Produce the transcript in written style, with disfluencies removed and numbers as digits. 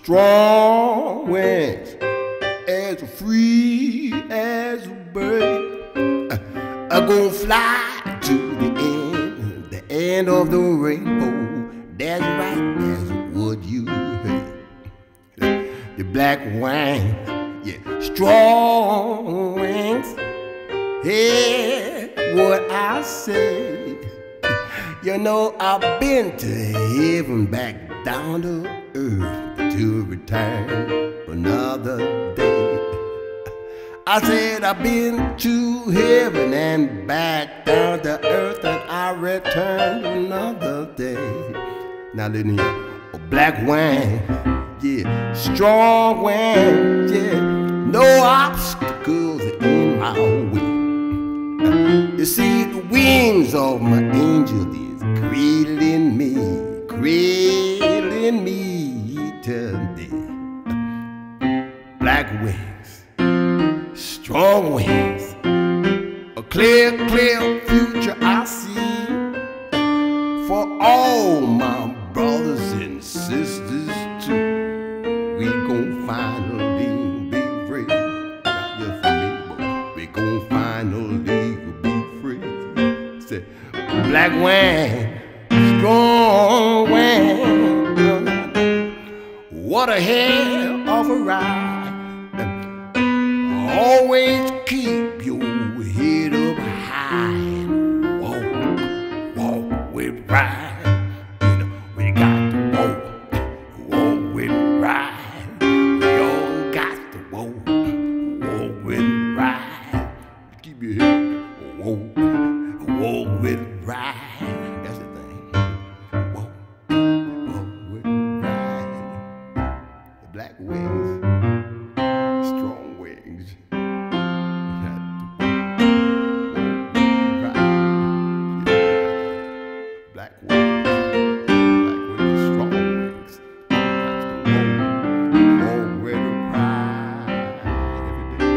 strong wings, as free as a bird. I'm gonna fly to the end of the rainbow. That's right, that's what you heard. The black wing, yeah, strong wings. Hear what I say. You know I've been to heaven, back down to earth to return another day. I said I've been to heaven and back down to earth, and I return another day. Now listen here, a black wing, yeah, strong wing, yeah, no obstacles in my way. You see, the wings of my angel is cradling me today. Black wings, strong wings, a clear, clear future I see for all my brothers and sisters too. We gon' finally be free. Not just for me, but we gon' finally be free. Say, black wing, strong wing. What a hell of a ride. Always keep your head up high and walk with pride. You know, we got to walk with pride. We all got to walk with pride. Keep your head up, walk with pride. That's the thing. Walk with pride. The black wings, strong wings. Black wings, strong wings. Walk with pride every day.